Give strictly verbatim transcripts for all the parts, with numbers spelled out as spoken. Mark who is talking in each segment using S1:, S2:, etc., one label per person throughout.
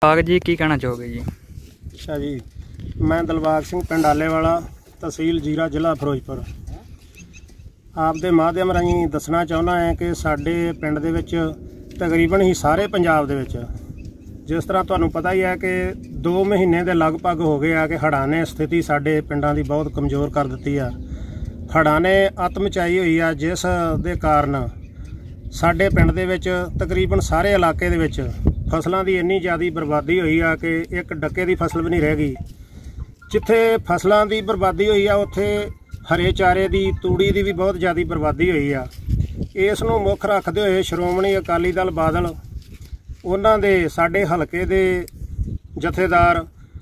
S1: दिलबाग जी की कहना चाहोगे जी?
S2: अच्छा जी, मैं दिलबाग सिंह पिंड आलेवाला, तहसील जीरा, जिला फिरोजपुर। आपके माध्यम राਹੀਂ दसना चाहना है कि साडे पिंड दे विच तकरीबन ही सारे पंजाब दे विच जिस तरह तुहानूं पता ही है कि दो महीने के लगभग हो गए आ कि हड़ां ने स्थिति साडे पिंडां दी बहुत कमज़ोर कर दित्ती आ। हड़ां ने अत मचाई हुई आ, जिस दे कारण साडे पिंड दे विच तकरीबन सारे इलाके दे विच फसलों की इन्नी ज़्यादा बर्बादी हुई आ कि एक डक्के की फसल भी नहीं रह गई। जिथे फसलों की बर्बादी हुई आ उत्थे हरे चारे की, तूड़ी की भी बहुत ज़्यादा बर्बादी हुई आ। इस नूं मुख रखते हुए श्रोमणी अकाली दल बादल उन्हां दे साडे हलके दे जथेदार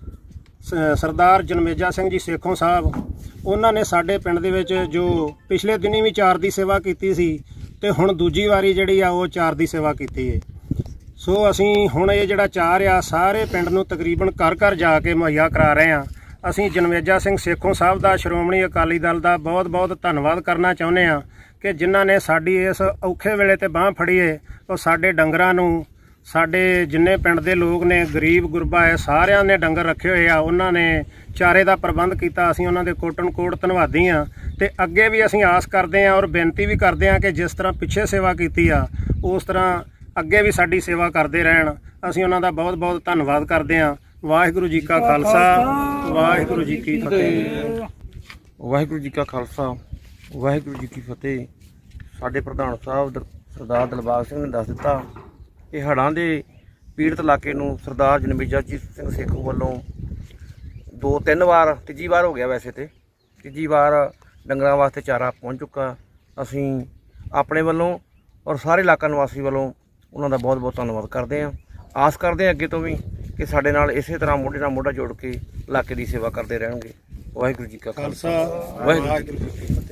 S2: सरदार जनमेजा सिंह जी सेखों साहब उन्होंने साडे पिंड दे विच जो पिछले दिनी भी चार की सेवा की सी ते हुण दूजी वारी जिहड़ी आ वो चार की सेवा की है। सो असी हुण ये जिहड़ा चार आ सारे पिंड नूं तकरीबन घर घर जाके मुहैया करा रहे हैं। असी जनमेजा सिंह सेखों साहब का श्रोमणी अकाली दल का बहुत बहुत धन्नवाद करना चाहुंदे आ कि जिन्हां ने साडी इस औखे वेले ते बांह फड़ी है। तो साडे डंगरां नूं साडे जिन्ने पिंड दे लोग ने गरीब गुरबा है सारिਆਂ ने डंगर रखे हुए आ, उन्हां ने चारे का प्रबंध किया। असीं उन्हां दे कोटन कोट धन्नवादी हाँ ते अगे भी असीं आस करते हैं और बेनती भी करते हैं कि जिस तरह पिछे सेवा की आ उस तरह अगे भी साडी सेवा करते रहन। असीं उन्हां दा बहुत बहुत धन्नवाद करते हैं। वाहिगुरू जी का खालसा, वाहिगुरू जी की फतेह।
S3: वाहिगुरू जी का खालसा, वाहिगुरू जी की फतेह। साडे प्रधान साहब सरदार दिलबाग सिंह ने दस दिता कि हड़ां दे पीड़त इलाके नूं सरदार जनमेजा जी सिंह सेखों वालों दो तीन बार तीजी बार हो गया, वैसे तो तीजी बार डंगरां वास्ते चारा पहुँच चुका। असीं अपने वालों और सारे इलाका निवासी वालों उन्हां दा बहुत बहुत धन्नवाद करते हैं। आस करते हैं अगे तो भी कि साडे नाल इसे तरह मोढे नाल मोढा जोड़ के इलाके की सेवा करते रहेंगे। वाहिगुरू जी का खालसा, वाहिगुरू जी की फतेह।